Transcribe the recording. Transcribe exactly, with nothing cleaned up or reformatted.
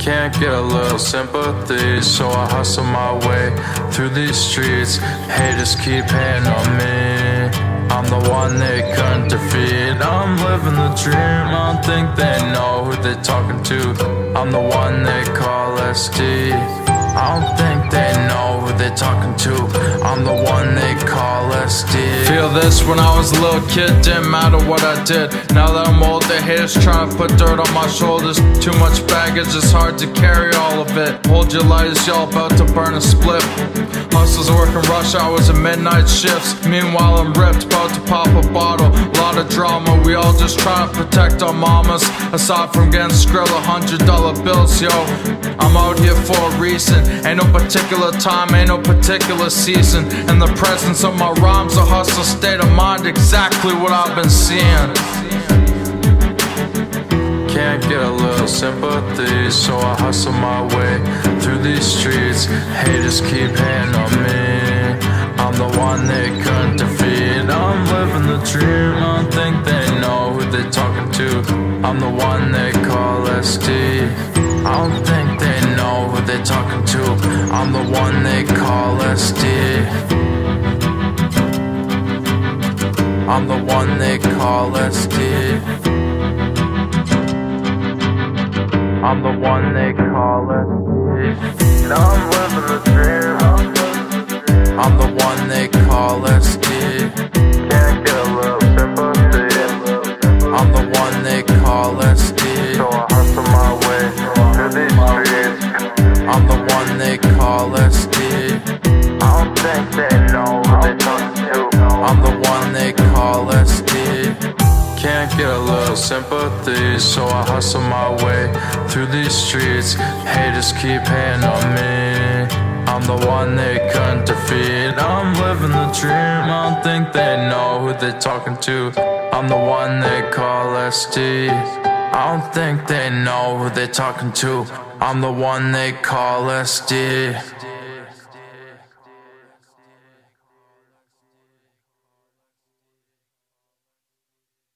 Can't get a little sympathy, so I hustle my way through these streets. Haters keep hating on me, I'm the one they couldn't defeat. I'm living the dream, I don't think they know who they're talking to. I'm the one they call S D, I don't think they know who they're talking to. I'm the one they call S D. Feel this when I was a little kid, didn't matter what I did. Now that I'm old, the haters trying to put dirt on my shoulders. Too much baggage, it's hard to carry all of it. Hold your lighters, y'all about to burn a split. Hustlers working rush hours and midnight shifts. Meanwhile I'm ripped, about to pop a bottle. Lot of drama, we all just trying to protect our mamas. Aside from getting skrilla hundred dollar bills, yo, I'm out here for a reason. Ain't no particular time, ain't no particular season. In the presence of my rhymes, a hustler state of mind, exactly what I've been seeing. Can't get a little sympathy, so I hustle my way through these streets. Haters keep hating on me, I'm the one they couldn't defeat. I'm living the dream, I don't think they know who they're talking to. I'm the one they call S D, I don't think they know who they're talking to. I'm the one they call S D, I'm the one they call S D, I'm the one they call S D. Now I'm living the dream, I'm the one they call S D. Can't get a little sympathy, I'm the one they call S D. So I hustle my way through these streets, I'm the one they call S D. I don't think they know who they talking to. I'm the one they call S D. Can't get a little sympathy, so I hustle my way through these streets. Haters keep hating on me, I'm the one they couldn't defeat. I'm living the dream, I don't think they know who they're talking to. I'm the one they call S D, I don't think they know who they're talking to. I'm the one they call S D.